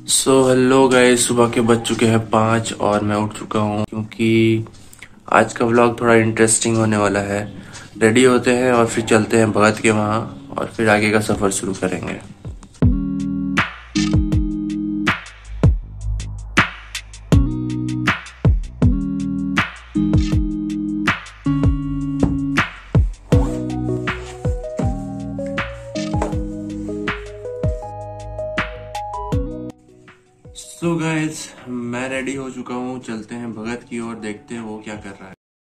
Hello guys, सुबह के बज चुके हैं 5 और मैं उठ चुका हूँ क्योंकि आज का व्लॉग थोड़ा इंटरेस्टिंग होने वाला है। रेडी होते हैं और फिर चलते हैं भगत के वहाँ और फिर आगे का सफ़र शुरू करेंगे। सो गाइस, मैं रेडी हो चुका हूँ। चलते हैं भगत की ओर, देखते हैं वो क्या कर रहा है।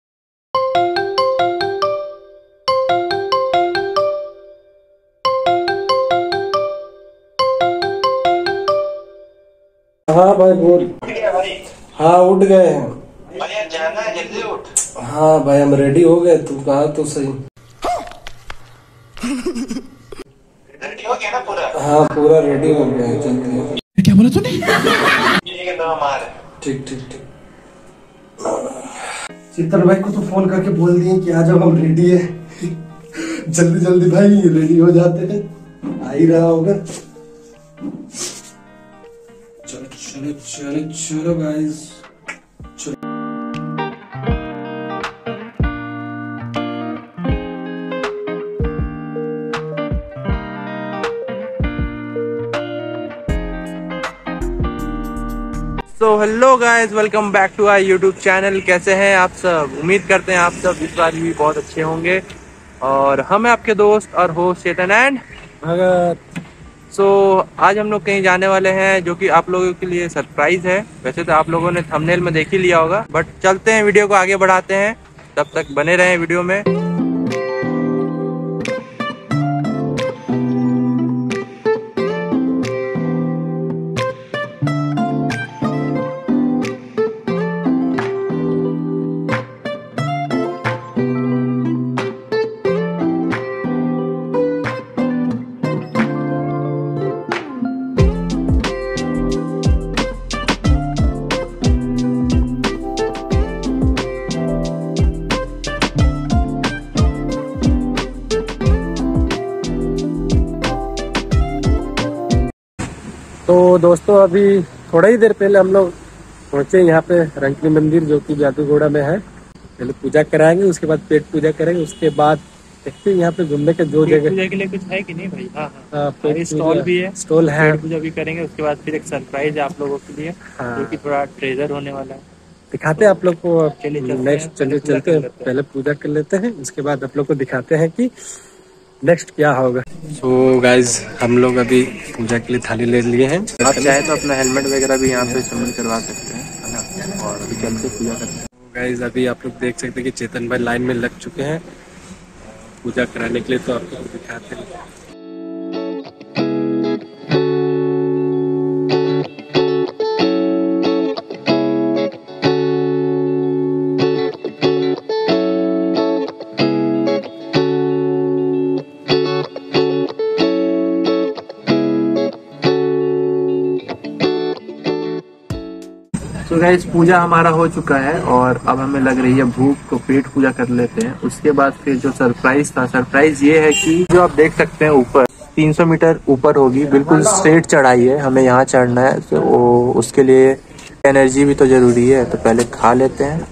हाँ भाई बोल। हाँ उठ गए हैं भाई, जाना है, जल्दी उठ। हाँ भाई हम रेडी हो गए, तू कहा तो सही। रेडी हो गया ना पूरा? हाँ पूरा रेडी हो गया है, चलते हैं। क्या बोला तूने? ठीक है, तो मार। ठीक ठीक ठीक। शीतल भाई को तो फोन करके बोल दिए कि आ जाओ, हम रेडी है। जल्दी जल्दी भाई रेडी हो जाते हैं, आ ही रहा होगा। चलो चलो चलो चलो guys. Hello guys, welcome back to our YouTube channel. कैसे हैं आप सब? उम्मीद करते हैं आप सब इस बार भी बहुत अच्छे होंगे। और हम हैं आपके दोस्त और होस्ट चेतन एंड भगत। आज हम लोग कहीं जाने वाले हैं जो कि आप लोगों के लिए सरप्राइज है। वैसे तो आप लोगों ने थंबनेल में देख ही लिया होगा, बट चलते हैं, वीडियो को आगे बढ़ाते हैं। तब तक बने रहें वीडियो में। तो दोस्तों अभी थोड़ा ही देर पहले हम लोग पहुंचे यहाँ पे रंकनी मंदिर, जो कि जादूगोड़ा में है। पहले पूजा कराएंगे, उसके बाद पेट पूजा करेंगे, उसके बाद देखते हैं यहाँ पे घूमने के दो जगह। पूजा के लिए कुछ है कि नहीं भाई? हाँ, पेट स्टॉल भी है, स्टॉल है। पेट पूजा भी करेंगे, उसके बाद फिर एक सरप्राइज है आप लोगों के लिए, जो कि थोड़ा ट्रेजर होने वाला है। दिखाते हैं आप लोग को। चलिए नेक्स्ट चलते हैं, पहले पूजा कर लेते हैं, उसके बाद आप लोग को दिखाते हैं कि नेक्स्ट क्या होगा। सो गाइज, हम लोग अभी पूजा के लिए थाली ले लिए हैं। आप चाहे तो अपना हेलमेट वगैरह भी यहाँ पे शामिल करवा सकते हैं, है ना? और अभी चलते पूजा करते हैं। गाइज अभी आप लोग देख सकते हैं कि चेतन भाई लाइन में लग चुके हैं पूजा कराने के लिए, तो आप लोग दिखाते हैं। तो गाइस, पूजा हमारा हो चुका है और अब हमें लग रही है भूख, तो पेट पूजा कर लेते हैं। उसके बाद फिर जो सरप्राइज था, सरप्राइज ये है कि जो आप देख सकते हैं ऊपर 300 मीटर ऊपर होगी, बिल्कुल स्ट्रेट चढ़ाई है, हमें यहाँ चढ़ना है। तो उसके लिए एनर्जी भी तो जरूरी है, तो पहले खा लेते हैं।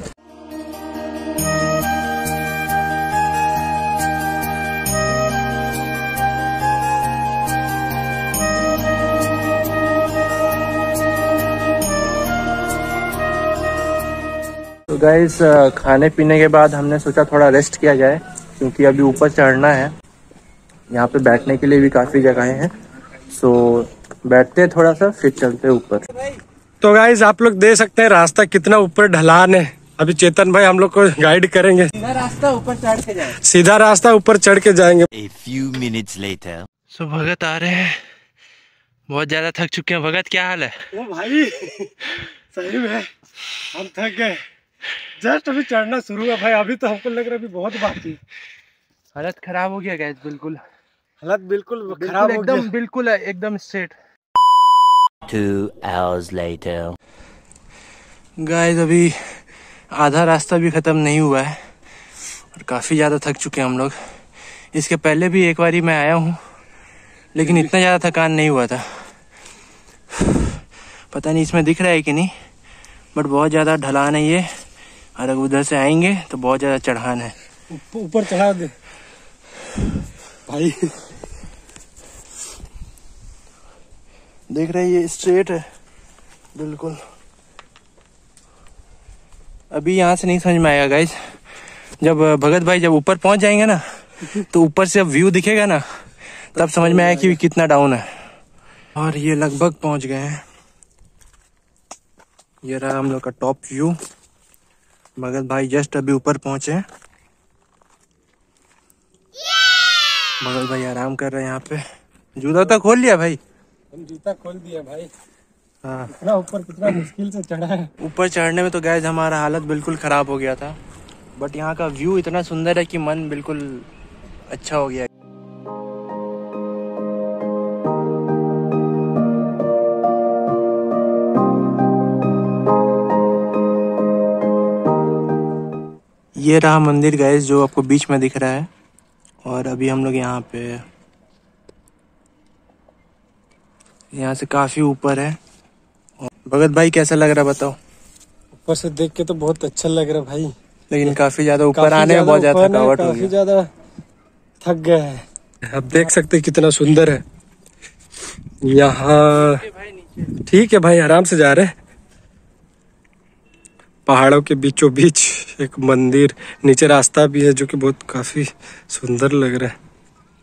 तो गाइस, खाने पीने के बाद हमने सोचा थोड़ा रेस्ट किया जाए, क्योंकि अभी ऊपर चढ़ना है। यहाँ पे बैठने के लिए भी काफ़ी जगहें हैं, सो बैठते हैं थोड़ा सा, फिर चलते हैं ऊपर। तो गाइस आप लोग देख सकते हैं रास्ता कितना ऊपर ढलान है। अभी चेतन भाई हम लोग को गाइड करेंगे। सीधा रास्ता ऊपर चढ़ के जाए, सीधा रास्ता ऊपर चढ़ के जाएंगे। A few minutes later. सो भगत आ रहे हैं, बहुत ज्यादा थक चुके हैं। भगत क्या हाल है? ओ भाई सही में हम थक गए, जस्ट अभी चढ़ना शुरू है भाई। अभी तो हमको लग रहा है अभी बहुत बाकी। हालत खराब हो गया गैस, बिल्कुल हालत बिल्कुल खराब हो गया, एकदम बिल्कुल एकदम स्ट्रेट। 2 hours later. गाइस, अभी आधा रास्ता भी खत्म नहीं हुआ है और काफी ज्यादा थक चुके हैं हम लोग। इसके पहले भी एक बारी मैं आया हूँ, लेकिन इतना ज़्यादा थकान नहीं हुआ था। पता नहीं इसमें दिख रहा है कि नहीं, बट बहुत ज़्यादा ढलान है ये, और अगर उधर से आएंगे तो बहुत ज़्यादा चढ़ान है। ऊपर चढ़ा दे भाई। देख रहे हैं ये स्ट्रेट है बिल्कुल। अभी यहाँ से नहीं समझ में आएगा गाइस, जब भगत भाई जब ऊपर पहुंच जाएंगे ना, तो ऊपर से व्यू दिखेगा ना, तब समझ में आया कि कितना डाउन है। और ये लगभग पहुंच गए हैं। ये रहा हम लोग का टॉप व्यू। भगत भाई जस्ट अभी ऊपर पहुंचे हैं। भगत भाई आराम कर रहे हैं यहाँ पे। जूता तो खोल लिया भाई? हम जूता खोल दिया भाई। हाँ, इतना ऊपर कितना मुश्किल से चढ़ा है। ऊपर चढ़ने में तो गाइस हमारा हालत बिल्कुल खराब हो गया था, बट यहाँ का व्यू इतना सुंदर है कि मन बिल्कुल अच्छा हो गया। ये रहा मंदिर गाइस जो आपको बीच में दिख रहा है। और अभी हम लोग यहाँ पे, यहाँ से काफी ऊपर है। भगत भाई कैसा लग रहा बताओ? ऊपर से देख के तो बहुत अच्छा लग रहा भाई, लेकिन काफी ज्यादा ऊपर आने में बहुत ज्यादा थकावट हो काफी गया। ज्यादा थक गया है। अब देख सकते हैं कितना सुंदर है यहाँ। ठीक है भाई, आराम से जा रहे हैं। पहाड़ों के बीचों बीच एक मंदिर, नीचे रास्ता भी है जो कि बहुत काफी सुंदर लग रहा है।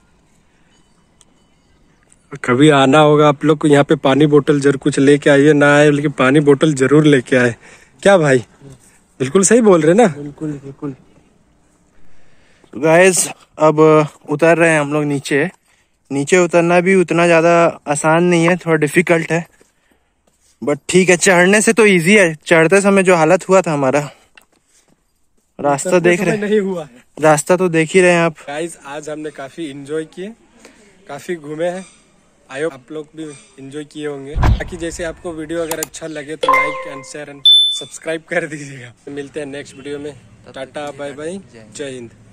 कभी आना होगा आप लोग को यहाँ पे, पानी बोतल जरूर कुछ लेके आइए, ना आए लेकिन पानी बोतल जरूर लेके आए। क्या भाई, बिल्कुल सही बोल रहे ना? बिल्कुल बिल्कुल। तो गाइस अब उतर रहे हैं हम लोग नीचे। नीचे उतरना भी उतना ज्यादा आसान नहीं है, थोड़ा डिफिकल्ट है, बट ठीक है। चढ़ने से तो इजी है, चढ़ते समय जो हालत हुआ था हमारा, रास्ता देख रहे नहीं हुआ है। रास्ता तो देख ही रहे हैं आप। गाइस आज हमने काफी एंजॉय किए, काफी घूमे हैं। आई होप आप लोग भी एंजॉय किए होंगे। बाकी जैसे आपको वीडियो अगर अच्छा लगे तो like and share and subscribe कर दीजिएगा। मिलते हैं नेक्स्ट वीडियो में। टाटा बाय बाय, जय हिंद।